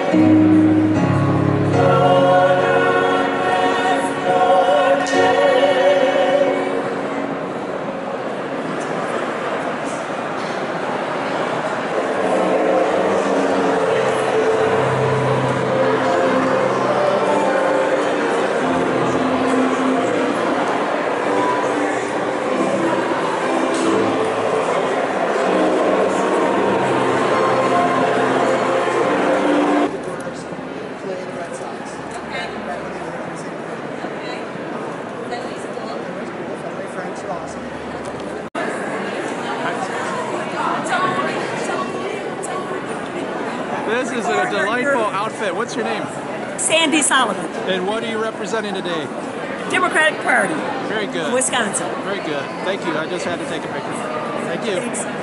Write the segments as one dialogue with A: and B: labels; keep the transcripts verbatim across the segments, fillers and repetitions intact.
A: This is a delightful outfit. What's your name?
B: Sandy Solomon.
A: And what are you representing today?
B: Democratic Party.
A: Very good.
B: Wisconsin.
A: Very good. Thank you. I just had to take a picture. Thank you.
B: Thanks.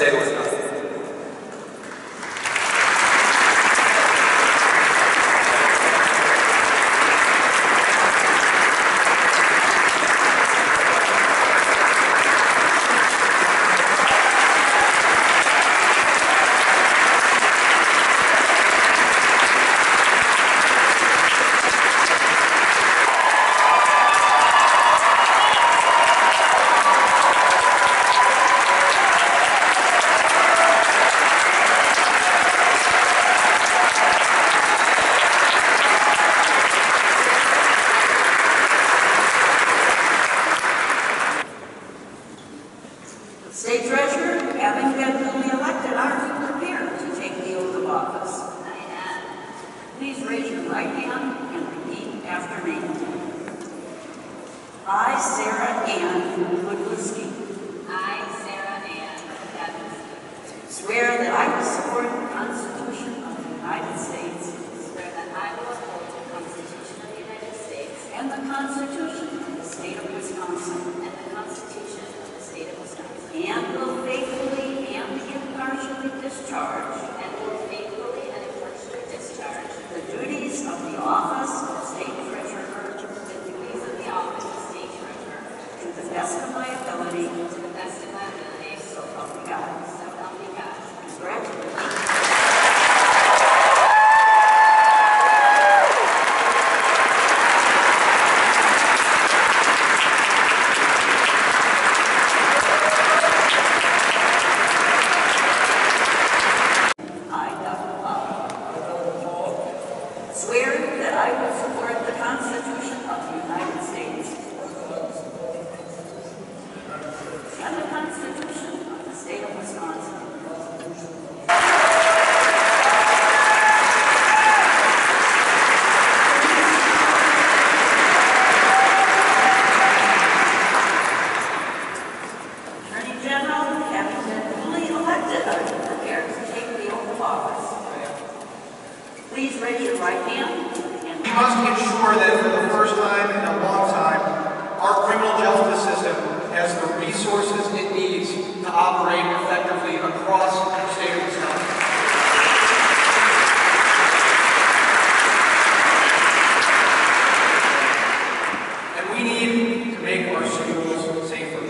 C: state of Wisconsin.
B: State Treasurer, having been duly elected, are you prepared to take the oath of office? I am. Please raise your right hand and repeat after me. I, Sarah Ann Woodlewski. I, Sarah Ann Woodlewski. Swear that I will support the Constitution of the United States. Swear that I will uphold the Constitution of the United States. And the Constitution of the State of Wisconsin. And the Constitution of the State of Wisconsin. And will faithfully and impartially discharge. And will faithfully and impartially discharge. The duties of the office of State Treasurer. The duties of the office of State Treasurer. To the best of my ability. To the best of my ability. So help me God. So help me God. Congratulations. Swear that I will support the Constitution of the United States and the Constitution of the State of Wisconsin. Attorney General, having been duly elected, are you prepared to take the oath of office? Please raise your right hand.
D: We must ensure that for the first time in a long time, our criminal justice system has the resources it needs to operate effectively across the state of Wisconsin. And we need to make our schools safer.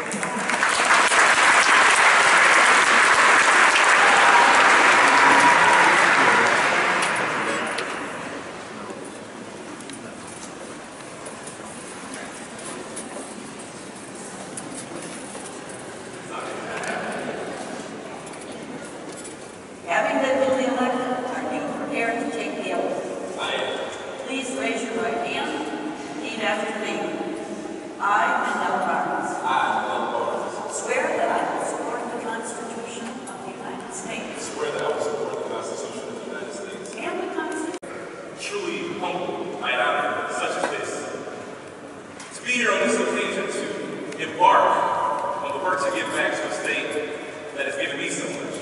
B: Having been duly elected, are you prepared to take the oath? I am. Please raise your right hand. Repeat after me. I, Mendel Barnes.
E: I, Mendel Barnes.
B: Swear that I will support the Constitution of the United States.
E: Swear that I will support the Constitution of the United States.
B: And the Constitution.
E: Truly humbled by an honor such as this. To be here on this occasion to embark on the work to give back to a state that has given me so much.